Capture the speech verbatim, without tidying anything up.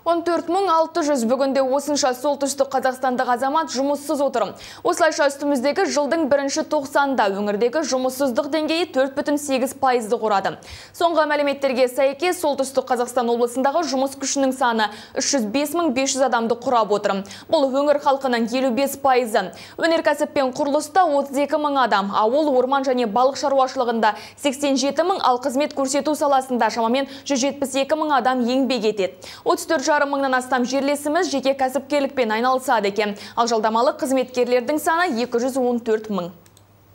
он төрт мың алты жүз бүгінде осынша солтүстік қазақстандық азамат жұмыссыз отыр. Осылайша үстіміздегі жылдың бірінші тоқсанында өңірдегі жұмыссыздық деңгейі төрт бүтін сегіз пайызды құрады. Соңғы мәліметтерге сәйкес солтүстік Қазақстан облысындағы жұмыс күшінің саны үш жүз бес мың бес жүз адамды құрап отыр. Бұл өңір халқының елу бес пайызы. Өнеркәсіп пен құрылыста отыз екі мың адам, ауыл, орман және балық шаруашылығында сексен жеті мың, ал қызмет көрсету саласында шамамен жүз жетпіс екі мың адам еңбек етеді. отыз төрт жарым мыңнан астам жерлесіміз жеке кәсіпкерлікпен айналысады екен. Ал жалдамалы қызметкерлердің саны екі жүз он төрт мың.